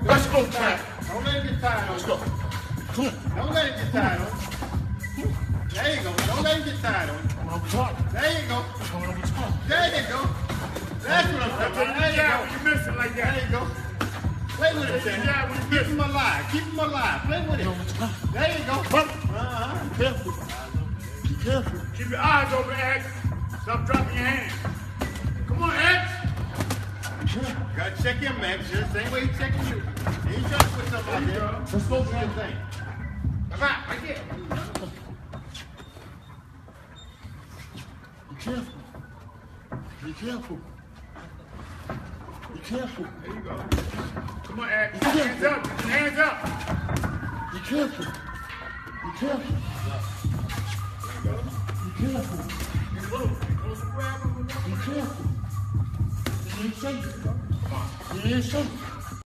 Let's go, Jack. Don't let him get tired. Let's go. Come on. Don't let him get tired on you. There you go. Don't let him get tired on you. Come on, top. There you go. Come on, top. There you go. That's what I'm talking about. There you go. You miss it like that. There you go. Play with him, Danny. Yeah, when you Keep him alive. Keep him alive. Play with him. There you go. Be careful. Be careful. Keep your eyes open, X. Stop dropping your hands. Come on, X. Gotta check him, man. Just the same way he checking you. He ain't trying to put something out there. Let's go, Do your thing. Right here. Be careful. Be careful. Be careful. There you go. Come on, X. Hands up. Get your hands up. Be careful. Be careful. Be careful. Be careful. He ain't safe. He ain't safe.